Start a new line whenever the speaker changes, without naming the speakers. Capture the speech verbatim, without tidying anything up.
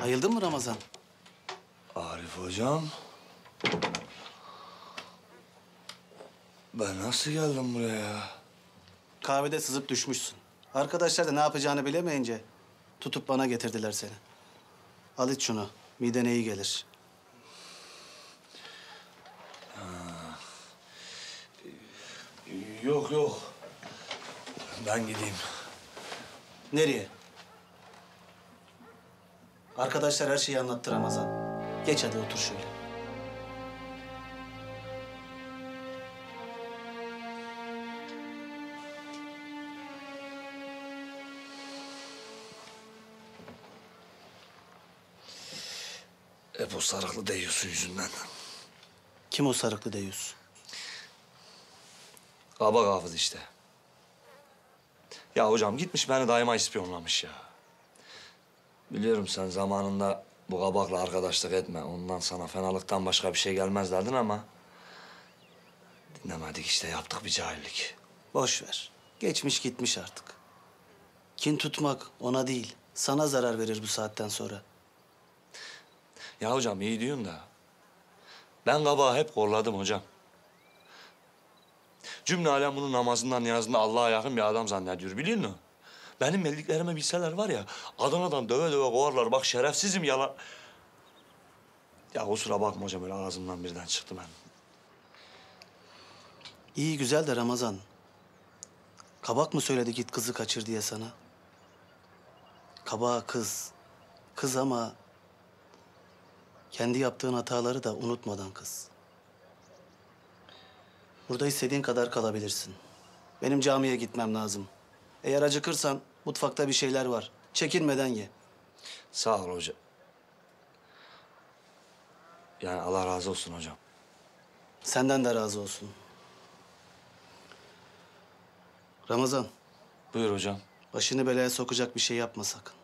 Ayıldın mı Ramazan?
Arif hocam. Ben nasıl geldim buraya ya?
Kahvede sızıp düşmüşsün. Arkadaşlar da ne yapacağını bilemeyince tutup bana getirdiler seni. Al iç şunu. Midene iyi gelir.
Yok yok. Ben gideyim.
Nereye? Arkadaşlar her şeyi anlattı Ramazan. Geç hadi otur şöyle.
Hep o sarıklı deyiyorsun yüzünden.
Kim o sarıklı deyus?
Kaba hafız işte. Ya hocam gitmiş beni daima ispiyonlamış ya. Biliyorum sen zamanında bu kabakla arkadaşlık etme. Ondan sana fenalıktan başka bir şey gelmez derdin ama... dinlemedik işte, yaptık bir cahillik.
Boş ver. Geçmiş gitmiş artık. Kin tutmak ona değil, sana zarar verir bu saatten sonra.
Ya hocam iyi diyorsun da... ben kabağı hep korladım hocam. Cümle alem bunu namazından niyazında Allah'a yakın bir adam zannediyor, biliyor musun? Benim bildiklerimi bilseler var ya, Adana'dan döve döve kovarlar. Bak şerefsizim yalan. Ya kusura bakma hocam, öyle ağzımdan birden çıktı ben.
İyi güzel de Ramazan. Kabak mı söyledi git kızı kaçır diye sana? Kabağa kız. Kız ama... kendi yaptığın hataları da unutmadan kız. Burada istediğin kadar kalabilirsin. Benim camiye gitmem lazım. Eğer acıkırsan mutfakta bir şeyler var. Çekinmeden ye.
Sağ ol hocam. Yani Allah razı olsun hocam.
Senden de razı olsun. Ramazan,
Buyur hocam.
başını belaya sokacak bir şey yapma sakın.